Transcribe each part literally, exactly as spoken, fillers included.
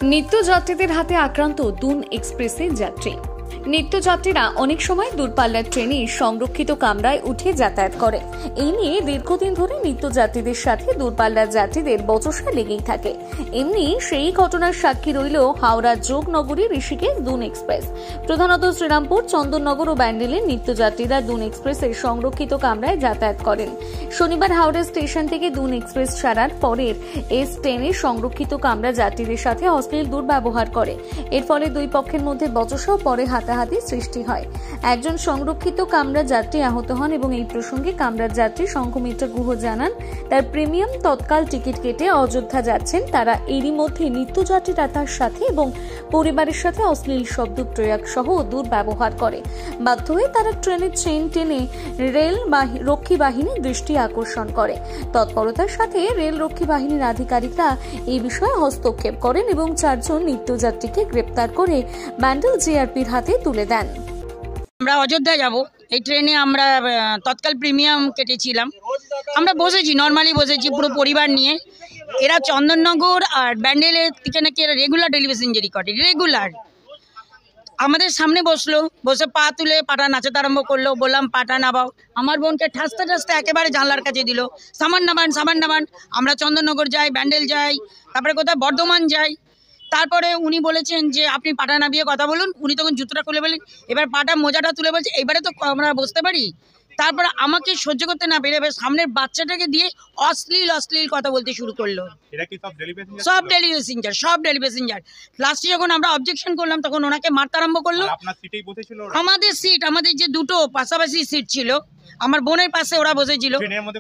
নিত্যযাত্রীদের হাতে আক্রান্ত দুন এক্সপ্রেসের যাত্রী। নিত্যযাত্রীরা অনেক সময় দূরপাল্লার ট্রেনে সংরক্ষিত কামরায় উঠে যাতায়াত করে। এই নিয়ে দীর্ঘদিন ধরে নিত্যযাত্রীদের সাথে দূরপাল্লার যাত্রীদের বচসা লেগেই থাকে। এমনি সেই ঘটনার সাক্ষী রইল হাওড়া যোগনগরী ঋষিকেশ দুন এক্সপ্রেস। প্রধানত শ্রীরামপুর, চন্দননগর ও ব্যান্ডেলের নিত্যযাত্রীরা দুন এক্সপ্রেসের সংরক্ষিত কামরায় যাতায়াত করেন। শনিবার হাওড়া স্টেশন থেকে দুন এক্সপ্রেস ছাড়ার পরের এস ট্রেনে সংরক্ষিত কামরা যাত্রীদের সাথে অশ্লীল দুর্ব্যবহার করে। এর ফলে দুই পক্ষের মধ্যে বচসা ও পরে হাতাহাতি সৃষ্টি হয়। একজন সংরক্ষিত কামরা যাত্রী আহত হন এবং এই প্রসঙ্গে কামরার যাত্রী শঙ্খমিত্র গুহ জানান, তার প্রিমিয়াম তৎকাল টিকিট কেটে অযোধ্যা যাচ্ছেন। তারা এরই মধ্যে নিত্যযাত্রীরা তার সাথে এবং পরিবারের সাথে অশ্লীল শব্দ প্রয়োগ সহ দুর্ব্যবহার করে। বাধ্য হয়ে তারা ট্রেনের চেইন টেনে রেল রক্ষী বাহিনীর দৃষ্টি আকর্ষণ করে। তৎপরতার সাথে রেল রক্ষী বাহিনীর আধিকারিকরা এই বিষয়ে হস্তক্ষেপ করেন এবং চারজন নিত্যযাত্রীকে গ্রেপ্তার করে ব্যান্ডেল জিআরপির হাতে তুলে দেন। আমরা অযোধ্যা যাব, এই ট্রেনে আমরা তৎকাল প্রিমিয়াম কেটেছিলাম। আমরা বসেছি, নর্মালি বসেছি পুরো পরিবার নিয়ে। এরা চন্দননগর আর ব্যান্ডেলের থেকে নাকি এরা রেগুলার ডেলি প্যাসেঞ্জারি করে, রেগুলার আমাদের সামনে বসলো, বসে পা তুলে পাটা নাচাতে আরম্ভ করলো। বললাম পাটা নামাও, আমার বোনকে ঠাসতে ঠাসতে একেবারে জানলার কাছে দিল। সামান নামান, সামান নামান। আমরা চন্দননগর যাই, ব্যান্ডেল যাই, তারপরে কোথাও বর্ধমান যাই। তারপরে উনি বলেছেন যে আপনি পাটা নামিয়ে কথা বলুন। উনি তখন জুতোটা খুলে বলেন, এবার পাটা মোজাটা তুলে বলছে এবারে তো আমরা বসতে পারি। তারপরে আমাকে সহ্য করতে না পেরে এবার সামনের বাচ্চাটাকে দিয়ে অশ্লীল অশ্লীল কথা বলতে শুরু করলো। সব ডেলি প্যাসেঞ্জার, সব ডেলি প্যাসেঞ্জার। লাস্টে যখন আমরা অবজেকশন করলাম তখন ওনাকে মারতে আরম্ভ করলো। আমাদের সিট, আমাদের যে দুটো পাশাপাশি সিট ছিল, আমার বোনের পাশে ওরা বসেছিল।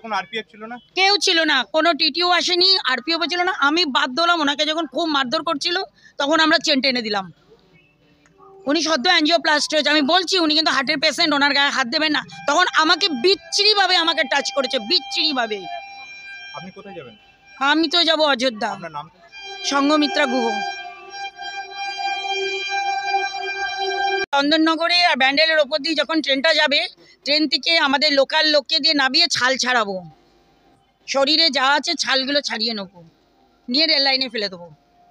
কেউ ছিল না, কোনো টিটিও আসেনি, আরপিও ছিল না। আমি বাধ্য হলাম, ওনাকে যখন খুব মারধর করছিল তখন আমরা চেন টেনে দিলাম। উনি সদ্য অ্যাঞ্জিওপ্লাস্টি হয়েছে, আমি বলছি উনি কিন্তু হার্টের পেশেন্ট, ওনার গায়ে হাত দেবেন না। তখন আমাকে বিচ্ছিরি ভাবে আমাকে টাচ করেছে, বিচ্ছিরি ভাবে। আপনি কোথায় যাবেন? আমি তো যাব অযোধ্যা। আপনার নাম? সঙ্গমিত্রা গুহ। চন্দননগরে আর ব্যান্ডেলের ওপর দিয়ে যখন ট্রেনটা যাবে, ট্রেন থেকে আমাদের লোকাল লোককে দিয়ে নামিয়ে ছাল ছাড়াবো। শরীরে যা আছে ছালগুলো ছাড়িয়ে নেবো, নিয়ে রেল লাইনে ফেলে দেবো।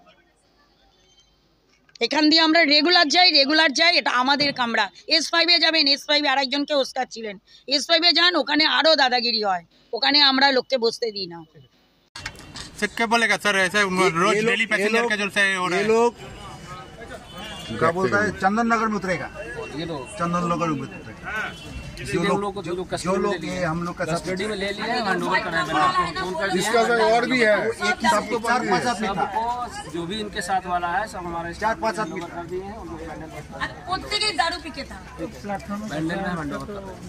এখান দিয়ে আমরা রেগুলার যাই, রেগুলার যাই। এটা আমাদের কামরা। এস ফাইভে যাবেন, এস ফাইভে আরেকজনকে ওস্তাচ্ছিলেন। এস ফাইভে যান, ওখানে আরও দাদাগিরি হয়। ওখাने আমরা লোককে বসতে দিই না। सर क्या बोलेगा सर, ऐसा रोज डेली पैसेंजर का जो से ये लोग क्या बोलता है चंदननगर में उतरेगा, चंदननगर में उतरेगा। जो लोग जो लोग ये हम लोग का कस्टडी में ले लिए, इसका और भी है, एक सबको चार पाँच आदमी था, जो भी इनके साथ वाला है सब हमारे चार पाँच आदमी कर दिए हैं। প্রত্যেকে দারু পিকে था। बैंडल में मंडप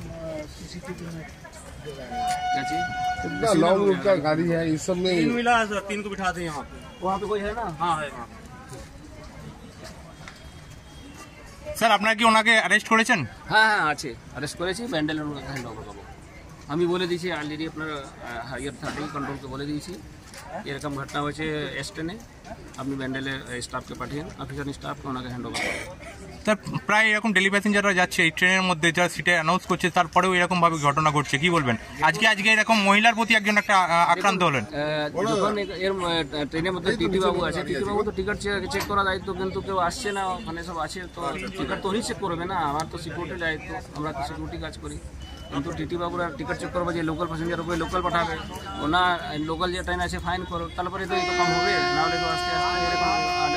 क्या चीज इतना लॉन्ग रूट का गाड़ी है, इस सब में तीन मिला है सर, तीन को बिठा दें यहाँ पे। वहाँ पे कोई है ना? हाँ है वहाँ। স্যার আপনারা কি ওনাকে অ্যারেস্ট করেছেন? হ্যাঁ হ্যাঁ আছে, অ্যারেস্ট করেছি। ব্যান্ডেলের ওনাকে হ্যান্ড ওভার করবো। আমি বলে দিয়েছি অলরেডি, আপনার হাইয়ার থার্টি কন্ট্রোলকে বলে দিয়েছি এরকম ঘটনা হয়েছে এস ট্রেনে, আপনি ব্যান্ডেলের স্টাফকে পাঠিয়ে অফিসার স্টাফকে ওনাকে হ্যান্ড ওভার করবেন। স্যার প্রায় এরকম ডেলি প্যাসেঞ্জাররা যাচ্ছে এই ট্রেনের মধ্যে, যা সিটে অ্যানাউন্স করছে তারপরেও এরকম ভাবে ঘটনা ঘটছে, কি বলবেন? আজকে আজকে এরকম মহিলার প্রতি একজন একটা আক্রান্ত হলেন। যখন এর ট্রেনের মধ্যে টিটি বাবু আছে, টিটি বাবু তো টিকিট চেক করা দায়িত্ব, কিন্তু কেউ আসছে না, ওখানে সব আছে তো টিকিট তো উনি চেক করবে না। আমার তো সিকিউরিটি দায়িত্ব, আমরা তো সিকিউরিটি কাজ করি। কিন্তু টিটি বাবুরা টিকিট চেক করবে যে লোকাল প্যাসেঞ্জার উপরে লোকাল পাঠাবে, ওনা লোকাল যে ট্রেন আছে ফাইন করো, তারপরে তো এই তো কম হবে, নাহলে তো আস্তে আস্তে এরকম